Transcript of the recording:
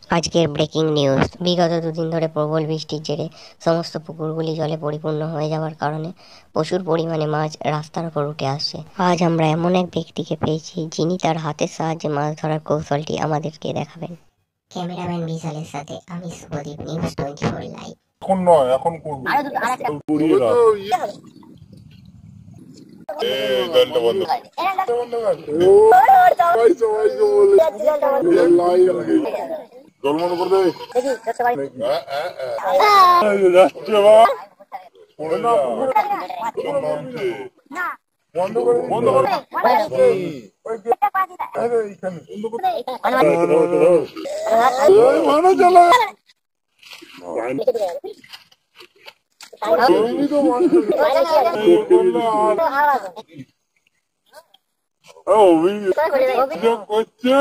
আজকের breaking news. বিগত দুদিন ধরে প্রবল বৃষ্টির জেরে সমস্ত পুকুরগুলি জলে পরিপূর্ণ হয়ে যাওয়ার কারণে প্রচুর পরিমাণে মাছ রাস্তার উপর উঠে আসছে। আজ আমরা এমন এক ব্যক্তিকে পেয়েছি যিনি তার হাতের সাহায্যে মাছ ধরার কৌশলটি আমাদেরকে দেখাবেন। ক্যামেরাম্যান বিশালের সাথে আমি শুভদীপ, নিউজ 24 লাইভ। এখন নয়, এখন করবো। ঘুরিয়ে দাও। গানটা বন্ধ কর। ও পাইছো পাইছো বলে লাই লাগে। জল বন্ধ করে দে। যাচ্ছে বা পড়ে না নামছে। বন্ধ করে বন্ধ করে এইখানে বন্ধ করে মানো চলো। তুমি তো মানছো অভিযোগ করছে।